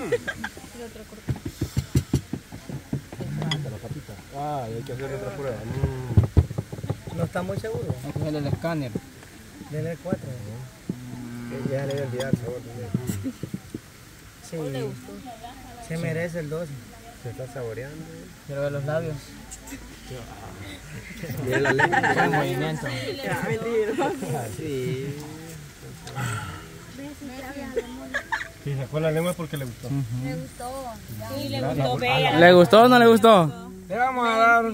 Ah, hay que hacer otra prueba. No está muy seguro. Hay que coger el escáner. Denle 4. Ya le voy a olvidar el sabor también. Sí. Se merece el 12. Se está saboreando. Quiero ver los labios. Mira la lengua. El movimiento. Sí. Si sacó la lengua es porque le gustó. Me gustó. Sí, le gustó, bella. ¿Le gustó o no le gustó? Le vamos a dar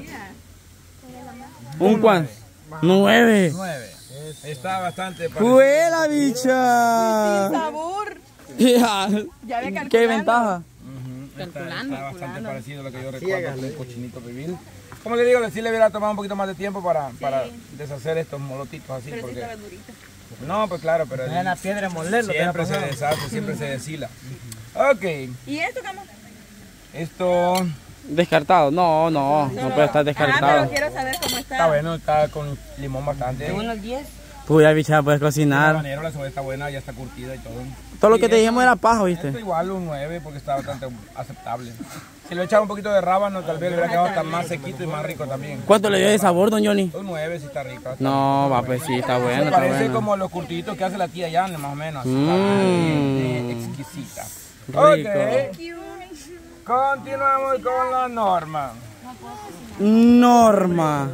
¿Un cuán? 9. 9. Está bastante ¡Fue la bicha! Sabor. Ya. Ya ve ¿Qué ventaja? Está bastante parecido a lo que yo recuerdo con un cochinito pibil. Como le digo, sí le hubiera tomado un poquito más de tiempo para deshacer estos molotitos así. Pero sí Porque... estaba durito. No, pues claro, pero En la piedra molerlo. siempre se deshace, siempre se deshila. Ok, ¿Y esto, cómo? esto Descartado. No puede estar Ah, descartado. pero quiero saber cómo está. está bueno, está con limón bastante. Los 10. Tú ya bicha puedes El cocinar. habanero, la cebolla está buena, ya está curtida y todo. Todo lo que Y te esto- dijimos era paja, Esto ¿viste? igual un 9 porque está bastante aceptable. Si le echaba un poquito de rábano, tal vez le hubiera quedado hasta más sequito y más rico también. ¿Cuánto le dio de sabor, don Johnny? Un 9 sí está rico. No, va, pues sí, está bueno, Se está parece bueno. como los curtiditos que hace la tía Yane, más o menos. Está exquisita. Rico. Ok. Continuamos con la norma. Norma.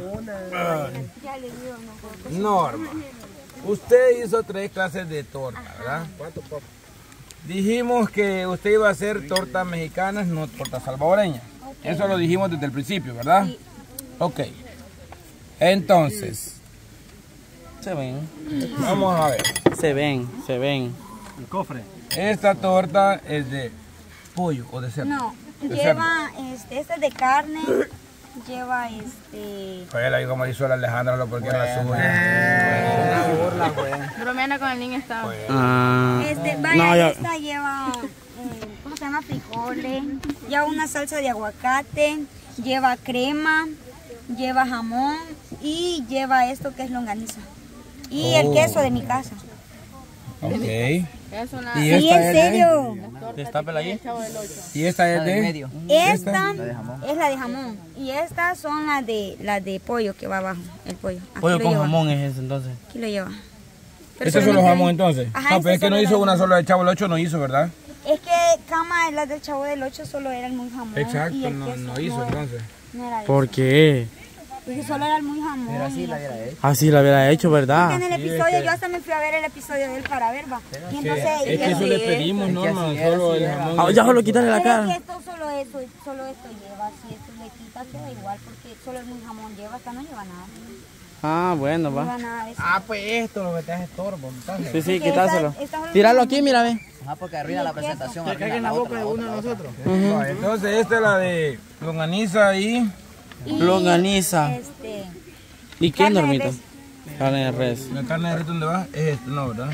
Norma. Usted hizo 3 clases de torta, ¿verdad? ¿Cuánto poco? Dijimos que usted iba a hacer tortas mexicanas, no tortas salvadoreñas. Eso lo dijimos desde el principio, ¿verdad? Sí. Ok. Entonces, Se ven. vamos a ver. Se ven. El cofre. Esta torta es de pollo o de cerdo. No, De lleva, este es de carne, lleva Oye, ahí como hizo la Alejandra, lo porque era suya. Una burla, güey. Bromeando con el niño está. Ah. vaya, No, ya- esta lleva, ¿cómo se llama? Frijoles, lleva una salsa de aguacate, lleva crema, lleva jamón y lleva esto que es longaniza. Y el queso de mi casa. Ok. Es una Y Sí, esta en es serio. Destápela ahí. Y esta es de medio. Esta es la de jamón y estas son las de pollo que va abajo, el pollo. Aquí Pollo lo con lleva. jamón es ese entonces. Aquí lo lleva. Pero ¿Estos son los solamente- jamón entonces? Ajá, No, pero es este que no solo hizo era una jamón. sola del Chavo del 8, no hizo, ¿verdad? Es que cama, la del Chavo del 8 solo era el muy jamón. Exacto, y el no, queso no hizo entonces. No era ¿Por eso. qué? Porque solo era el muy jamón. Pero así y la la- hubiera hecho. Así la hubiera hecho, Porque ¿verdad? en el episodio, yo hasta me fui a ver el episodio de él para ver, va. Y entonces, Es que eso le pedimos, Norma, solo el jamón. Ah, ya solo quitarle la pero es que cara. esto solo esto lleva, si esto le quitas queda igual, porque solo el muy jamón lleva, acá no lleva nada. Ah, bueno, No va. lleva nada de eso. Ah, pues esto lo que te hace estorbo, entonces. Sí, sí, Porque quitáselo. esta es Tíralo aquí, mira, ve. Ah, porque arruina la presentación. Que caiga en la boca de uno de nosotros. Vale, entonces esta es la de longaniza y Y, Longaniza. ¿Y qué, carne de Normita? res. Carne de res. la carne de res, ¿dónde va? Es esto, no, ¿verdad?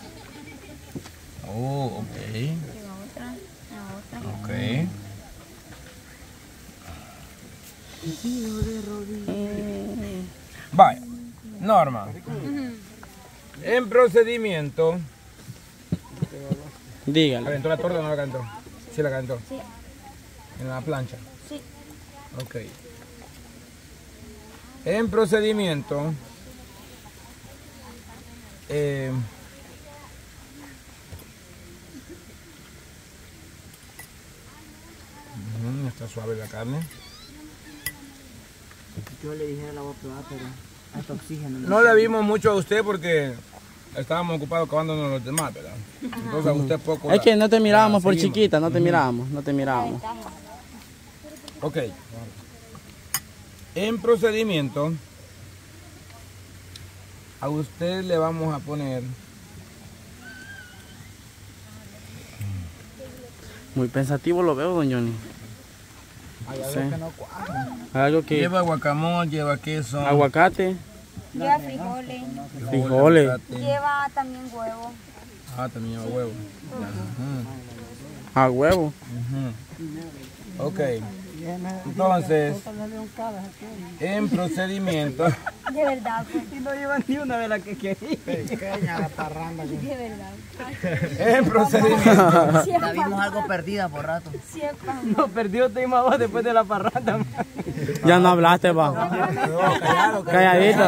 Oh, ok. Ok. Vaya, Norma. En procedimiento. Dígale. ¿Calentó la torta o no la calentó? Sí la calentó. Sí. En la plancha. Sí. Ok. En procedimiento. Está suave la carne. Yo le dije la voy a probar, pero hasta oxígeno. No le vimos mucho a usted porque estábamos ocupados acabándonos los demás, ¿verdad? Entonces a usted poco. Es que no te mirábamos por seguimos. chiquita, no te mirábamos, no te mirábamos. Ok. En procedimiento, a usted le vamos a poner Muy pensativo lo veo, don Johnny. Hay Sí. algo que no cuadra. Algo que... lleva guacamole, lleva queso, Aguacate, Lleva frijoles, frijoles. aguacate. lleva también huevo. Ah, también lleva huevo. A huevo. Ujú. Ok. Entonces, en procedimiento, De verdad, pues. Y no llevan ni una de las que quería. Pequeña la parranda. De verdad. en procedimiento, La vimos algo perdida por rato. Siempre. No, perdió te vos después de la parranda. Ya no hablaste, va. Calladito.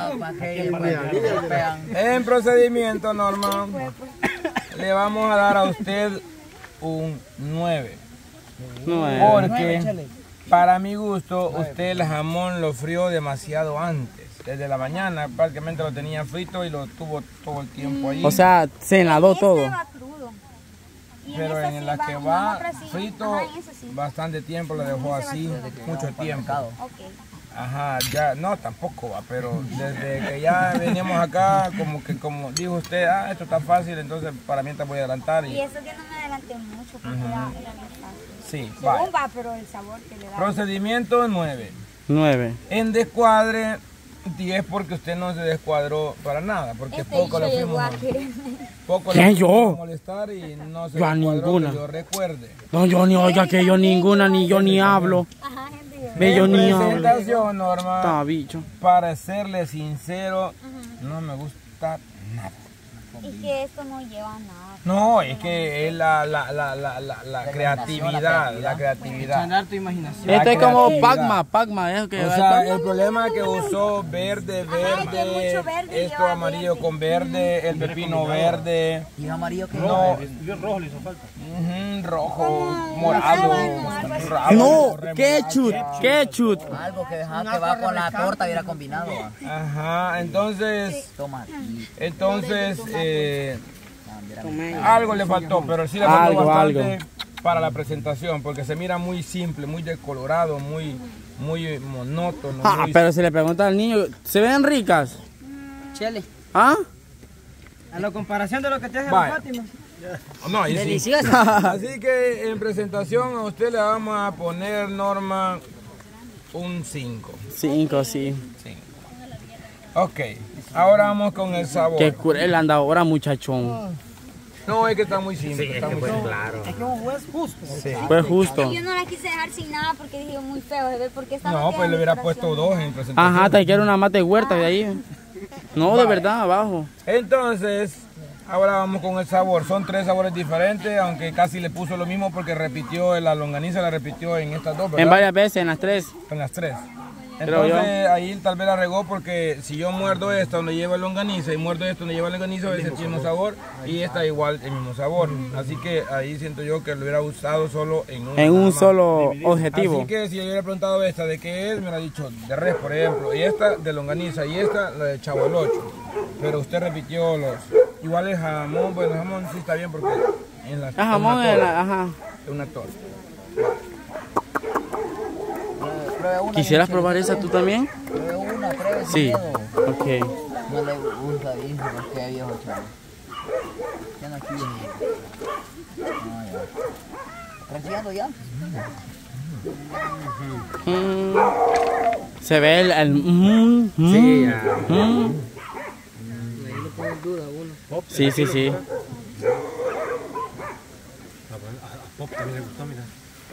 en procedimiento, Norma, le vamos a dar a usted un 9. Porque, para mi gusto, usted el jamón lo frió demasiado antes. Desde la mañana prácticamente lo tenía frito y lo tuvo todo el tiempo ahí. O sea, se enladó todo. Va crudo. Y Pero esa en sí la que en va otra sí. frito, Ajá, en esa sí. bastante tiempo lo dejó así, mucho tiempo. Ok. Ajá, ya, no, tampoco va, pero desde que ya veníamos acá, como dijo usted, esto está fácil, entonces para mientras voy a adelantar. Y eso que no me adelanté mucho porque era bien fácil. Sí, Según vaya. va, pero el sabor que le da. Procedimiento 9. 9. En descuadre 10 porque usted no se descuadró para nada, porque poco lo llegó fuimos a quererme. poco ¿Quién, le yo? fuimos a molestar y no se Yo a descuadró, ninguna. que yo recuerde. No, yo ni oiga que yo ninguna, ni yo ni hablo. Ajá, gente. Ve, yo En ni hablo. presentación, Norma, Está bicho. para serle sincero, no me gusta nada. Y que esto no lleva nada. No, es que es la creatividad, la creatividad. Sanar tu imaginación. La Este es como creatividad. Pac-Man, eso que O sea, el problema es que usó verde, que mucho verde esto lleva amarillo verde. con verde, el pepino verde, Y amarillo que no, Yo rojo le hizo falta. rojo, morado, No, remolacha. ketchup. algo que deja que va con la torta hubiera combinado. Ajá, entonces, Tomatito. algo le faltó, pero sí le faltó Algo, bastante para la presentación, porque se mira muy simple, muy descolorado, muy monótono. Ah, muy- pero si le pregunta al niño, ¿se ven ricas? Chele. ¿Ah? A la comparación de lo que te hace Vaya. Fátima. No, y sí. Deliciosa. Así que en presentación a usted le vamos a poner, Norma, un 5. 5, sí. Ok, ahora vamos con el sabor. Qué cruel anda ahora, muchachón. No, es que está muy simple. está muy simple. Claro. Es que un juez justo. Fue justo. Yo no la quise dejar sin nada porque dije muy feo de ver porque esta No, pues le hubiera puesto 2 en presentación. Ajá, te quiero una mate huerta de ahí. No, de verdad, abajo. Entonces, ahora vamos con el sabor. Son 3 sabores diferentes, aunque casi le puso lo mismo porque repitió, la longaniza la repitió en estas dos, ¿verdad? En varias veces, en las 3. En las 3. Creo yo. Entonces ahí tal vez la regó porque si yo muerdo esta donde lleva longaniza y muerdo esto donde lleva longaniza, es el mismo sabor y esta igual el mismo sabor. Así que ahí siento yo que lo hubiera usado solo en una. En nada un más. solo objetivo. Así que si yo le hubiera preguntado esta de qué es, me hubiera dicho de res, por ejemplo, y esta de longaniza y esta la de Chavo el 8. Pero usted repitió los. Igual el jamón, bueno, el jamón sí está bien porque en la. Ah, jamón, una torta, ajá. es una torta. ¿Quisieras probar esa tú también? Pruebe una, pruebe sin Sí. miedo. Ok. No le gusta, hijo, porque es viejo, chavo. Ya no aquí, viejo. No, ya. ¿Creciendo ya? Mm. Se ve Sí, ya. Sí, sí, sí. A Pop también le gustó, mira.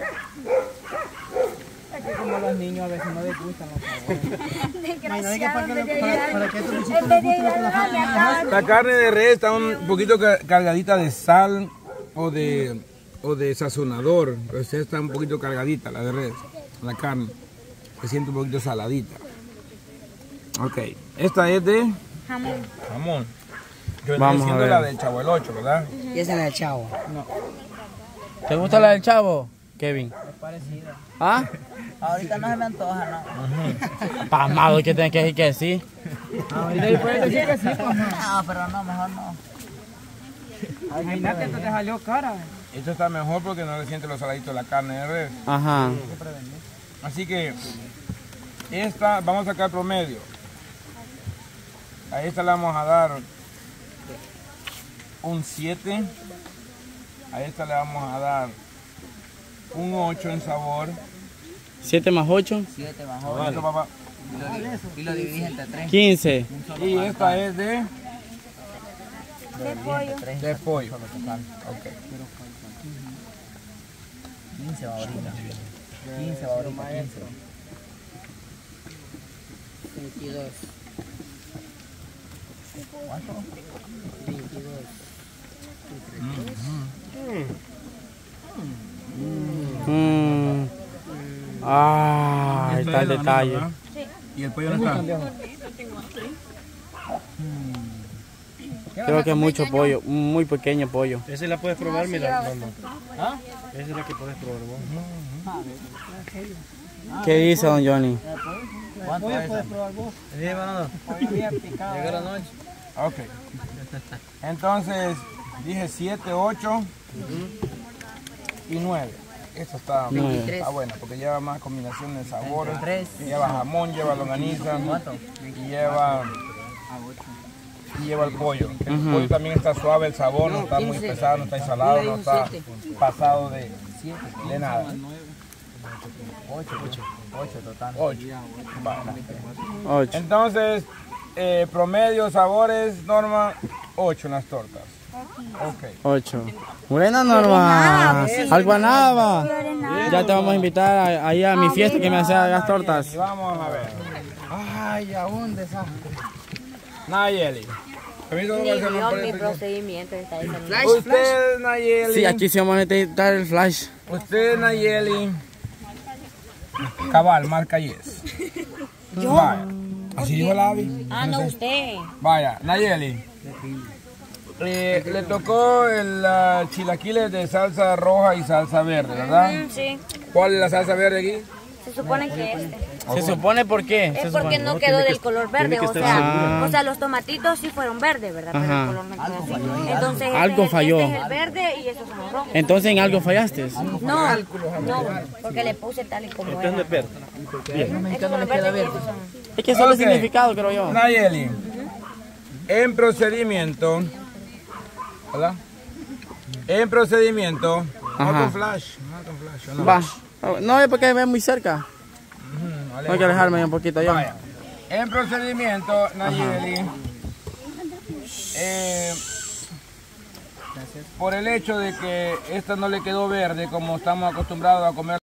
Es que como los niños a veces no les gustan los sabores. Desgraciado, en vez de para ayudarme. que tú En vez de ayudarme acá. La carne de res está un poquito cargadita de sal o de sazonador. Pues está un poquito cargadita la de res, la carne. Se siente un poquito saladita. Ok, esta es de Jamón. jamón. Yo estoy Vamos a diciendo ver. la del Chavo el 8, ¿verdad? Y esa es la del chavo. ¿Te gusta la del chavo, Kevin? Es parecida. ¿Ah? Ahorita no se me antoja, ¿no? Pamado, que tienes que decir que sí. Ahorita puedes decir que sí, pues no. No, pero no, mejor no. Imagínate, esto te salió cara. Esto está mejor porque no le siente los saladitos de la carne de res. Ajá. Así que esta vamos a sacar promedio. A esta le vamos a dar un 7. A esta le vamos a dar un 8 en sabor. 7 más 8, 7 más Esto, papá. y lo dividís entre 3. 15. Y esta es de De pollo. pollo. Ok. 15 va ahorita. 15 va ahorita, 15. 22. ¿Cuánto? 22. Ah, ahí está el detalle. ¿Y el pollo no está? Creo que es mucho pollo, muy pequeño pollo. Esa la puedes probar, sí, mira, lleva mamá. Esa es la que puedes probar vos. ¿Qué dice don Johnny? ¿Cuánto es? Llegó la noche. Ok. Entonces, dije 7, 8 y 9. Esto está, 9. está bueno porque lleva más combinación de sabores. 23. Lleva jamón, lleva longaniza ¿Cuánto? y lleva el pollo. El pollo también está suave, el sabor no está muy pesado, no está ensalado, no está pasado de nada. 8 total. 8. Vale. 8. Entonces, promedio, sabores, Norma, 8 en las tortas. Ok. 8. Buena Norma. Alguanaba. Ya te vamos a invitar ahí a mi fiesta que me hace las tortas. Y vamos a ver. Ay, aún desastre. Nayeli. Permiso, Ni vamos a hacer vio un mi poquito. procedimiento. Está diciendo. Usted, Nayeli. Sí, aquí sí vamos a necesitar el flash. Usted, Nayeli. Cabal, marca Yes. Vaya. Así dijo la Avi. Ah, no, usted. Vaya, Nayeli. Le tocó el chilaquiles de salsa roja y salsa verde, ¿verdad? Sí, ¿Cuál es la salsa verde aquí? se supone que este. ¿Se supone por qué? Es Se porque supone. no quedó del color verde, segura. o sea, los tomatitos sí fueron verdes, ¿verdad? Pero Ajá. el color no quedó así. Entonces, Algo falló. Este es el verde y estos son los rojos. Entonces en algo fallaste. No, porque le puse tal y como era. Depende, Estos son los verdes y estos son... Es que solo Ok. el significado, creo yo. Nayeli, en procedimiento, ¿verdad? En procedimiento, no Ajá. con flash, no con flash, ¿o no? Va. No es porque me ve muy cerca. Vale. No hay que alejarme un poquito yo. Vaya. En procedimiento, Nayeli, por el hecho de que esta no le quedó verde como estamos acostumbrados a comer